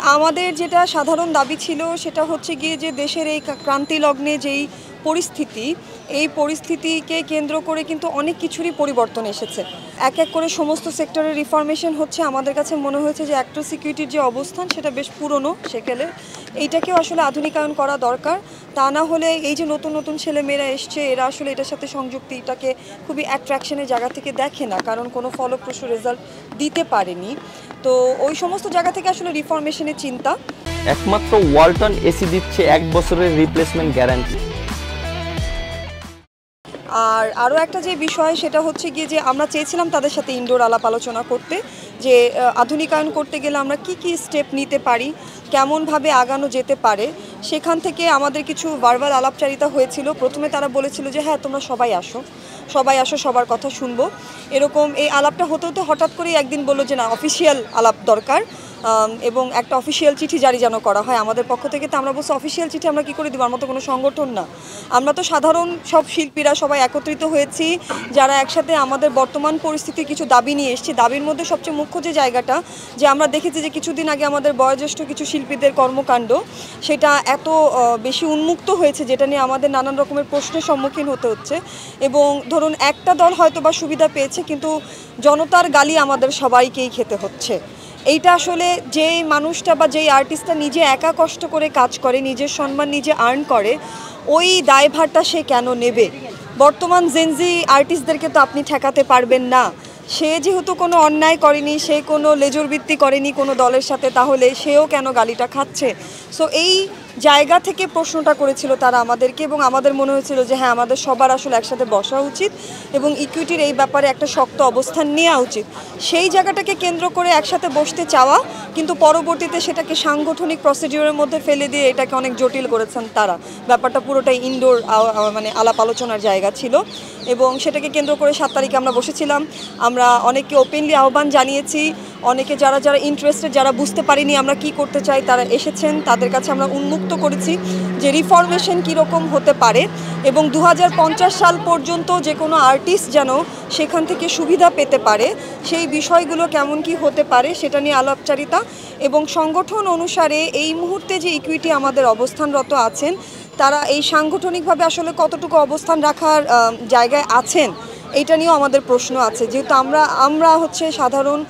আমাদের যেটা সাধারণ দাবি ছিল সেটা হচ্ছে গিয়ে যে দেশের এই ক্রান্তি লগ্নে যেই পরিস্থিতি, এই পরিস্থিতিকে কেন্দ্র করে কিন্তু অনেক কিছুরই পরিবর্তন এসেছে। এক এক করে সমস্ত সেক্টরের রিফরমেশন হচ্ছে। আমাদের কাছে মনে হয়েছে যে অ্যাক্টর সিকিউরিটির যে অবস্থান সেটা বেশ পুরনো সেকেলে, এইটাকেও আসলে আধুনিকায়ন করা দরকার। তা না হলে এই যে নতুন নতুন ছেলেমেয়েরা এসছে, এরা আসলে এটার সাথে সংযুক্তি, এটাকে খুবই অ্যাট্রাকশনের জায়গা থেকে দেখে না, কারণ কোনো ফলপ্রসূ রেজাল্ট দিতে পারেনি। তো ওই সমস্ত জায়গা থেকে আসলে রিফরমেশনের চিন্তা। একমাত্র ওয়ালটন এসি দিচ্ছে 1 বছরের রিপ্লেসমেন্ট গ্যারান্টি। আর আরও একটা যে বিষয় সেটা হচ্ছে গিয়ে যে আমরা চেয়েছিলাম তাদের সাথে ইনডোর আলাপ আলোচনা করতে, যে আধুনিকায়ন করতে গেলে আমরা কি কি স্টেপ নিতে পারি, কেমনভাবে আগানো যেতে পারে। সেখান থেকে আমাদের কিছু ভার্বাল আলাপচারিতা হয়েছিল। প্রথমে তারা বলেছিল যে হ্যাঁ তোমরা সবাই আসো, সবার কথা শুনবো, এরকম এই আলাপটা হতে হতে হঠাৎ করেই একদিন বললো যে না, অফিসিয়াল আলাপ দরকার এবং একটা অফিসিয়াল চিঠি জারি যেন করা হয় আমাদের পক্ষ থেকে। তো আমরা বলছি অফিসিয়াল চিঠি আমরা কী করে দিব, আমার মতো কোনো সংগঠন না, আমরা তো সাধারণ সব শিল্পীরা সবাই একত্রিত হয়েছি, যারা একসাথে আমাদের বর্তমান পরিস্থিতির কিছু দাবি নিয়ে এসেছি। দাবির মধ্যে সবচেয়ে মুখ্য যে জায়গাটা, যে আমরা দেখেছি যে কিছুদিন আগে আমাদের বয়োজ্যেষ্ঠ কিছু শিল্পীদের কর্মকাণ্ড সেটা এত বেশি উন্মুক্ত হয়েছে, যেটা নিয়ে আমাদের নানান রকমের প্রশ্নের সম্মুখীন হতে হচ্ছে। এবং ধরুন একটা দল হয়তো বা সুবিধা পেয়েছে, কিন্তু জনতার গালি আমাদের সবাইকেই খেতে হচ্ছে। এইটা আসলে যেই মানুষটা বা যেই আর্টিস্টটা নিজে একা কষ্ট করে কাজ করে, নিজের সম্মান নিজে আর্ন করে, ওই দায়ভারটা সে কেন নেবে? বর্তমান জেনজি আর্টিস্টদেরকে তো আপনি ঠেকাতে পারবেন না। সে যেহেতু কোনো অন্যায় করেনি, সে কোনো লেজুরবৃত্তি করেনি কোনো দলের সাথে, তাহলে সেও কেন গালিটা খাচ্ছে? সো এই জায়গা থেকে প্রশ্নটা করেছিল তারা আমাদেরকে, এবং আমাদের মনে হয়েছিল যে হ্যাঁ আমাদের সবার আসলে একসাথে বসা উচিত এবং ইকুইটির এই ব্যাপারে একটা শক্ত অবস্থান নেওয়া উচিত। সেই জায়গাটাকে কেন্দ্র করে একসাথে বসতে চাওয়া, কিন্তু পরবর্তীতে সেটাকে সাংগঠনিক প্রসিডিউরের মধ্যে ফেলে দিয়ে এটাকে অনেক জটিল করেছেন তারা। ব্যাপারটা পুরোটাই ইনডোর মানে আলাপ আলোচনার জায়গা ছিল, এবং সেটাকে কেন্দ্র করে 7 তারিখে আমরা বসেছিলাম। আমরা অনেককে ওপেনলি আহ্বান জানিয়েছি, অনেকে যারা ইন্টারেস্টেড, যারা বুঝতে পারিনি আমরা কি করতে চাই, তারা এসেছেন, তাদের কাছে আমরা উন্মুক্ত করেছি যে রিফরমেশন কীরকম হতে পারে এবং 2050 সাল পর্যন্ত যে কোনো আর্টিস্ট যেন সেখান থেকে সুবিধা পেতে পারে, সেই বিষয়গুলো কেমন কি হতে পারে সেটা নিয়ে আলাপচারিতা। এবং সংগঠন অনুসারে এই মুহূর্তে যে ইকুইটি আমাদের অবস্থানরত আছেন, তারা এই সাংগঠনিকভাবে আসলে কতটুকু অবস্থান রাখার জায়গায় আছেন, এইটা নিয়েও আমাদের প্রশ্ন আছে। যেহেতু আমরা হচ্ছে সাধারণ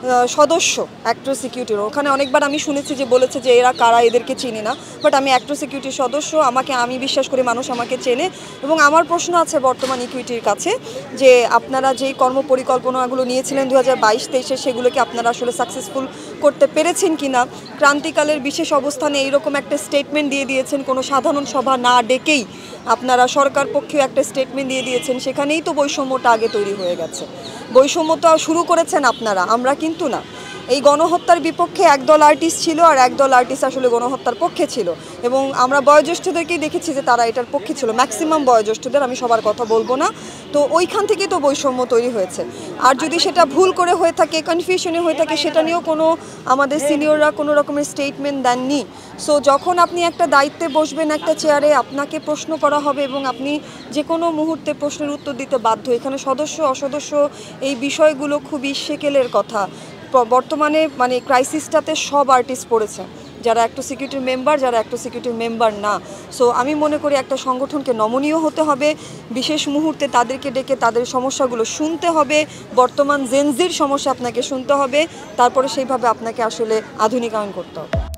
সদস্য অ্যাক্টর সিকিউরিটির, ওখানে অনেকবার আমি শুনেছি যে বলেছে যে এরা কারা, এদেরকে চিনি না, বাট আমি অ্যাক্টর সিকিউরিটির সদস্য, আমি বিশ্বাস করি মানুষ আমাকে চেনে। এবং আমার প্রশ্ন আছে বর্তমান ইকুইটির কাছে যে আপনারা যেই কর্মপরিকল্পনাগুলো নিয়েছিলেন 2022-23, সেগুলোকে আপনারা আসলে সাকসেসফুল করতে পেরেছেন কি না? ক্রান্তিকালের বিশেষ অবস্থানে এইরকম একটা স্টেটমেন্ট দিয়ে দিয়েছেন, কোনো সাধারণ সভা না ডেকেই আপনারা সরকার পক্ষেও একটা স্টেটমেন্ট দিয়ে দিয়েছেন, সেখানেই তো বৈষম্যটা আগে তৈরি হয়ে গেছে। বৈষম্যটা শুরু করেছেন আপনারা, আমরা কিন্তু না। এই গণহত্যার বিপক্ষে একদল আর্টিস্ট ছিল আর একদল আর্টিস্ট আসলে গণহত্যার পক্ষে ছিল, এবং আমরা বয়োজ্যেষ্ঠদেরকেই দেখেছি যে তারা এটার পক্ষে ছিল, ম্যাক্সিমাম বয়োজ্যেষ্ঠদের, আমি সবার কথা বলবো না। তো ওইখান থেকেই তো বৈষম্য তৈরি হয়েছে। আর যদি সেটা ভুল করে হয়ে থাকে, কনফিউশনে হয়ে থাকে, সেটা নিয়েও কোনো আমাদের সিনিয়ররা কোনো রকমের স্টেটমেন্ট দেননি। সো যখন আপনি একটা দায়িত্বে বসবেন, একটা চেয়ারে, আপনাকে প্রশ্ন করা হবে এবং আপনি যে কোনো মুহূর্তে প্রশ্নের উত্তর দিতে বাধ্য। এখানে সদস্য অসদস্য এই বিষয়গুলো খুবই সেকেলের কথা। বর্তমানে মানে ক্রাইসিসটাতে সব আর্টিস্ট পড়েছে, যারা অ্যাক্টর সিকিউরিটির মেম্বার, যারা অ্যাক্টর সিকিউরিটির মেম্বার না। সো আমি মনে করি একটা সংগঠনকে নমনীয় হতে হবে, বিশেষ মুহূর্তে তাদেরকে ডেকে তাদের সমস্যাগুলো শুনতে হবে, বর্তমান জেনজির সমস্যা আপনাকে শুনতে হবে, তারপরে সেইভাবে আপনাকে আসলে আধুনিকায়ন করতে হবে।